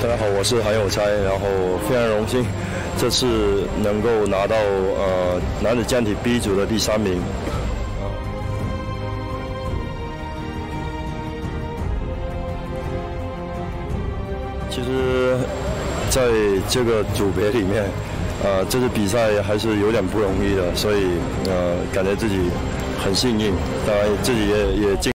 家好，我是韩有才，然后非常荣幸这次能够拿到男子健体 B 组的第3名。其实，在这个组别里面，这次比赛还是有点不容易的，所以感觉自己很幸运，当然自己也尽。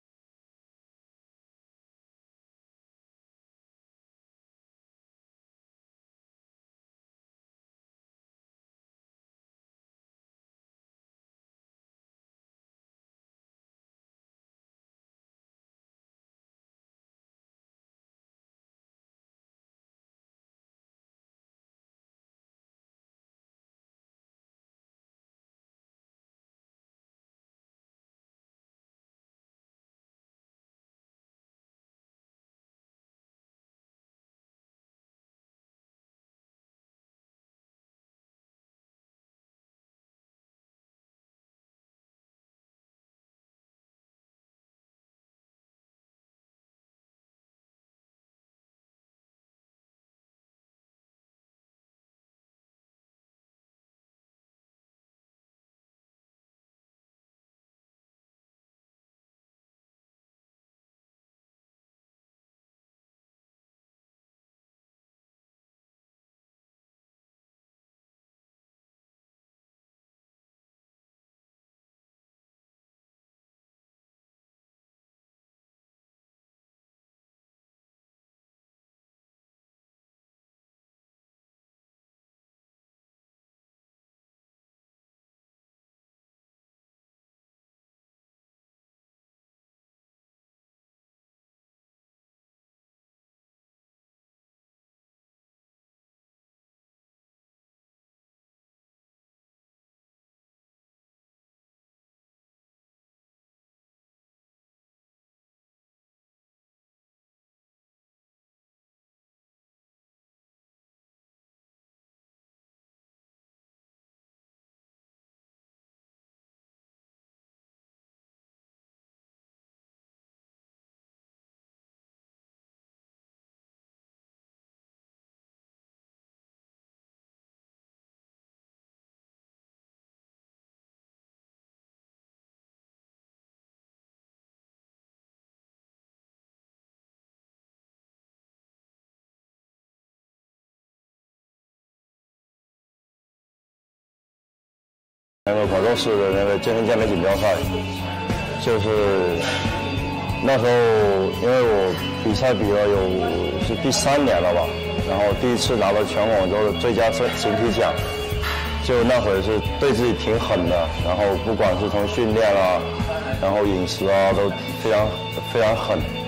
那个广州市的那个健身健美锦标赛，就是那时候，因为我比赛比了是第3年了吧，然后第1次拿到全广州的最佳形体奖，就那会是对自己挺狠的，然后不管是从训练啊，然后饮食啊，都非常狠。